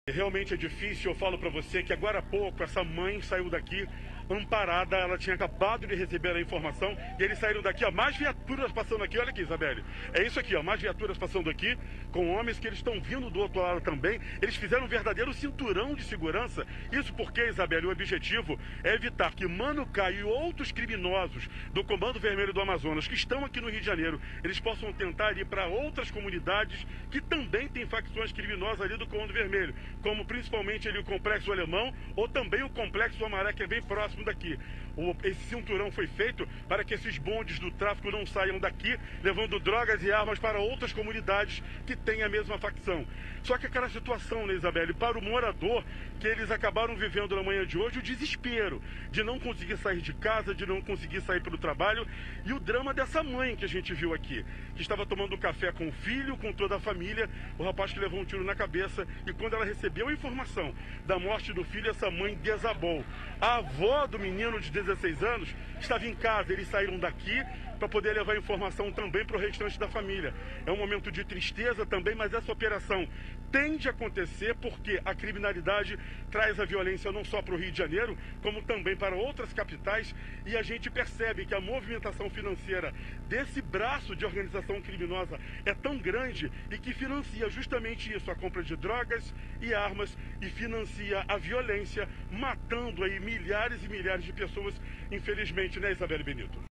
Realmente é difícil, eu falo para você que agora há pouco essa mãe saiu daqui amparada, ela tinha acabado de receber a informação e eles saíram daqui, ó, mais viaturas passando aqui, olha aqui, Isabelle, é isso aqui, ó, mais viaturas passando aqui, com homens que eles estão vindo do outro lado também, eles fizeram um verdadeiro cinturão de segurança, isso porque, Isabelle, o objetivo é evitar que Mano Caio e outros criminosos do Comando Vermelho do Amazonas, que estão aqui no Rio de Janeiro, eles possam tentar ir para outras comunidades que também têm facções criminosas ali do Comando Vermelho, como principalmente ali o Complexo Alemão ou também o Complexo Amaré, que é bem próximo daqui. Esse cinturão foi feito para que esses bondes do tráfico não saiam daqui, levando drogas e armas para outras comunidades que têm a mesma facção. Só que aquela situação, né, Isabelle, para o morador, que eles acabaram vivendo na manhã de hoje, o desespero de não conseguir sair de casa, de não conseguir sair para o trabalho, e o drama dessa mãe que a gente viu aqui, que estava tomando um café com o filho, com toda a família, o rapaz que levou um tiro na cabeça, e quando ela recebeu a informação da morte do filho, essa mãe desabou. A avó do menino de 16 anos estava em casa, eles saíram daqui para poder levar informação também para o restante da família. É um momento de tristeza também, mas essa operação tende a acontecer porque a criminalidade traz a violência não só para o Rio de Janeiro, como também para outras capitais, e a gente percebe que a movimentação financeira desse braço de organização criminosa é tão grande e que financia justamente isso, a compra de drogas e armas, e financia a violência, matando aí milhares e milhares de pessoas, infelizmente, né, Isabelle Benito?